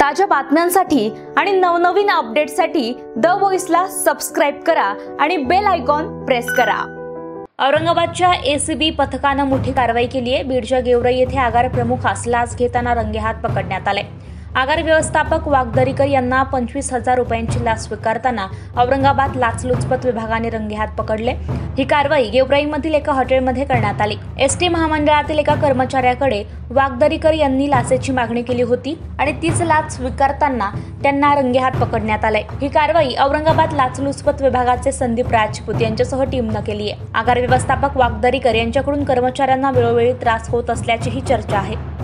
ताज्या बातम्यांसाठी आणि नवनवीन अपडेट्ससाठी द व्हॉइसला सबस्क्राइब करा आणि बेल आयकॉन प्रेस करा। औरंगाबादच्या एसीबी पथकानं मोठी कारवाई केली आहे। बीडच्या गेवराई येथे आगार प्रमुखास लाच घेताना रंगेहात पकडण्यात आले। आगार व्यवस्थापक वागदरीकर यांना 25,000 रुपयांची लाच स्वीकारताना औरंगाबाद लाचलुचपत विभागाने रंगेहात पकडले। ही कारवाई गेवराईमधील एका हॉटेलमध्ये करण्यात आली। एसटी महामंडळातील एका कर्मचाऱ्याकडे वागदरीकर यांनी लाचेची मागणी केली होती आणि तीच लाच स्वीकारताना त्यांना रंगेहात पकडण्यात आले। ही कारवाई औरंगाबाद लाचलुचपत विभागाचे संदीप राजपूत यांच्यासह टीमने केली आहे। आगार व्यवस्थापक वागदरीकर यांच्याकडून कर्मचाऱ्यांना वेळोवेळी त्रास होत असल्याचीही चर्चा आहे।